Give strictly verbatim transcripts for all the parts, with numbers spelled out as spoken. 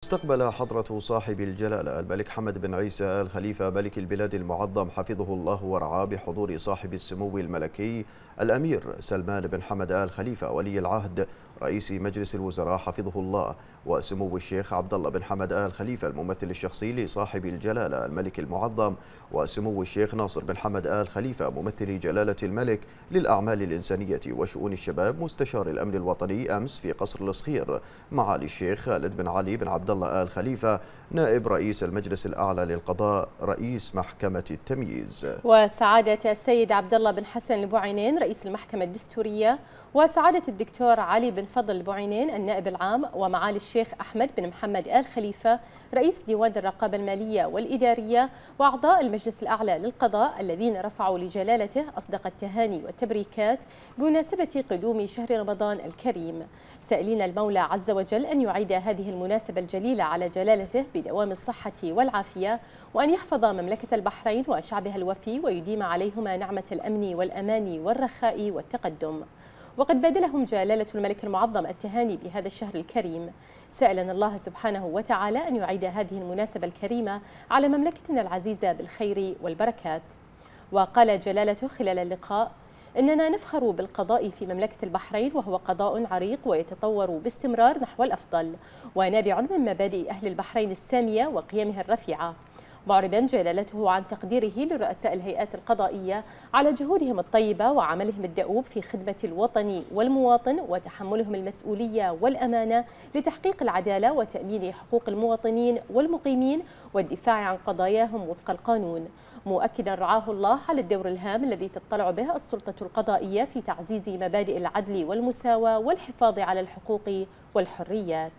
استقبل حضرة صاحب الجلالة الملك حمد بن عيسى آل خليفة ملك البلاد المعظم حفظه الله ورعاه بحضور صاحب السمو الملكي الأمير سلمان بن حمد آل خليفة ولي العهد رئيس مجلس الوزراء حفظه الله، وسمو الشيخ عبد الله بن حمد آل خليفة الممثل الشخصي لصاحب الجلالة الملك المعظم، وسمو الشيخ ناصر بن حمد آل خليفة ممثل جلالة الملك للأعمال الإنسانية وشؤون الشباب مستشار الأمن الوطني أمس في قصر الصخير، معالي الشيخ خالد بن علي بن عبد الله آل خليفة نائب رئيس المجلس الأعلى للقضاء رئيس محكمة التمييز، وسعادة السيد عبد الله بن حسن البوعينين رئيس المحكمة الدستورية، وسعادة الدكتور علي بن فضل البوعينين النائب العام، ومعالي الشيخ أحمد بن محمد آل خليفة رئيس ديوان الرقابة المالية والإدارية، وأعضاء المجلس الأعلى للقضاء الذين رفعوا لجلالته أصدق التهاني والتبريكات بمناسبة قدوم شهر رمضان الكريم، سائلين المولى عز وجل أن يعيد هذه المناسبة الجليلة على جلالته بدوام الصحة والعافية، وأن يحفظ مملكة البحرين وشعبها الوفي ويديم عليهما نعمة الأمن والأمان والرخاء والتقدم. وقد بادلهم جلالة الملك المعظم التهاني بهذا الشهر الكريم، سائلا الله سبحانه وتعالى أن يعيد هذه المناسبة الكريمة على مملكتنا العزيزة بالخير والبركات. وقال جلالته خلال اللقاء: إننا نفخر بالقضاء في مملكة البحرين، وهو قضاء عريق ويتطور باستمرار نحو الأفضل، ونابع من مبادئ أهل البحرين السامية وقيمها الرفيعة، معربا جلالته عن تقديره لرؤساء الهيئات القضائية على جهودهم الطيبة وعملهم الدؤوب في خدمة الوطن والمواطن وتحملهم المسؤولية والأمانة لتحقيق العدالة وتأمين حقوق المواطنين والمقيمين والدفاع عن قضاياهم وفق القانون، مؤكدا رعاه الله على الدور الهام الذي تطلع به السلطة القضائية في تعزيز مبادئ العدل والمساواة والحفاظ على الحقوق والحريات.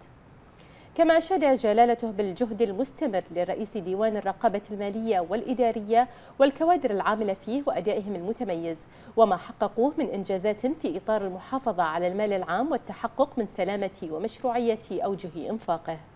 كما أشاد جلالته بالجهد المستمر لرئيس ديوان الرقابة المالية والإدارية والكوادر العاملة فيه وأدائهم المتميز، وما حققوه من إنجازات في إطار المحافظة على المال العام والتحقق من سلامة ومشروعية أوجه إنفاقه.